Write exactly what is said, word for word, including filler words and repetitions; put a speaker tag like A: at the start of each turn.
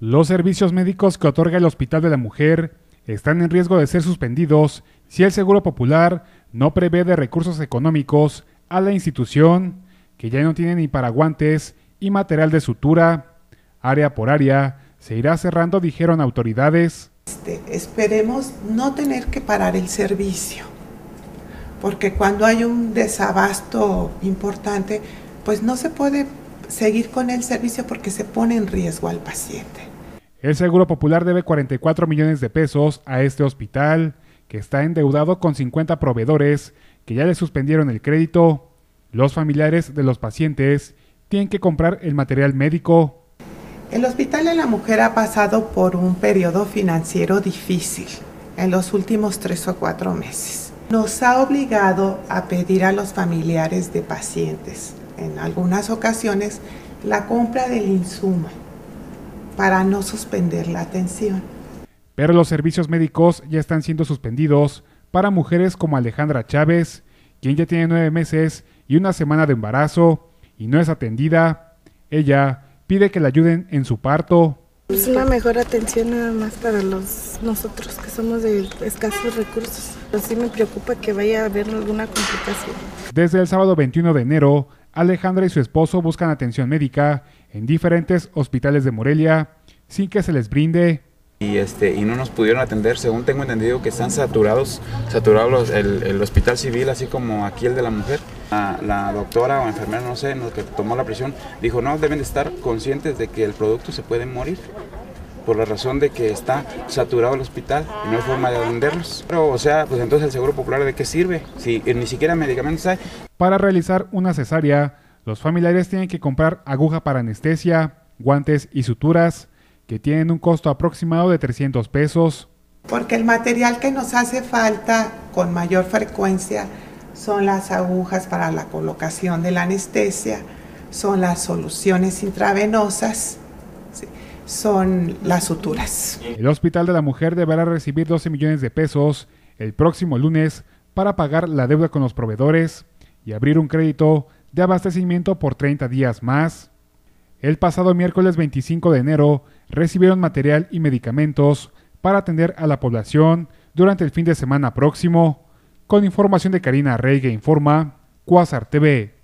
A: Los servicios médicos que otorga el Hospital de la Mujer están en riesgo de ser suspendidos si el Seguro Popular no prevé de recursos económicos a la institución, que ya no tiene ni paraguantes y material de sutura. Área por área se irá cerrando, dijeron autoridades.
B: Este, esperemos no tener que parar el servicio, porque cuando hay un desabasto importante, pues no se puede seguir con el servicio porque se pone en riesgo al paciente.
A: El Seguro Popular debe cuarenta y cuatro millones de pesos a este hospital, que está endeudado con cincuenta proveedores que ya le suspendieron el crédito. Los familiares de los pacientes tienen que comprar el material médico.
B: El Hospital de la Mujer ha pasado por un periodo financiero difícil en los últimos tres o cuatro meses. Nos ha obligado a pedir a los familiares de pacientes, en algunas ocasiones, la compra del insumo para no suspender la atención.
A: Pero los servicios médicos ya están siendo suspendidos para mujeres como Alejandra Chávez, quien ya tiene nueve meses y una semana de embarazo y no es atendida. Ella pide que la ayuden en su parto.
C: Es una mejor atención nada más para los nosotros que somos de escasos recursos. Pero sí me preocupa que vaya a haber alguna complicación.
A: Desde el sábado veintiuno de enero, Alejandra y su esposo buscan atención médica en diferentes hospitales de Morelia sin que se les brinde.
D: Y, este, y no nos pudieron atender, según tengo entendido que están saturados, saturados los, el, el hospital civil, así como aquí el de la mujer. La, la doctora o enfermera, no sé, no, que tomó la presión, dijo no, deben de estar conscientes de que el producto se puede morir, por la razón de que está saturado el hospital y no hay forma de atenderlos. Pero, o sea, pues entonces el Seguro Popular, ¿de qué sirve? Si ni siquiera medicamentos hay.
A: Para realizar una cesárea, los familiares tienen que comprar aguja para anestesia, guantes y suturas, que tienen un costo aproximado de trescientos pesos.
B: Porque el material que nos hace falta con mayor frecuencia son las agujas para la colocación de la anestesia, son las soluciones intravenosas, ¿sí?, son las suturas.
A: El Hospital de la Mujer deberá recibir doce millones de pesos el próximo lunes para pagar la deuda con los proveedores y abrir un crédito de abastecimiento por treinta días más. El pasado miércoles veinticinco de enero recibieron material y medicamentos para atender a la población durante el fin de semana próximo. Con información de Karina Reyga, informa Cuásar T V.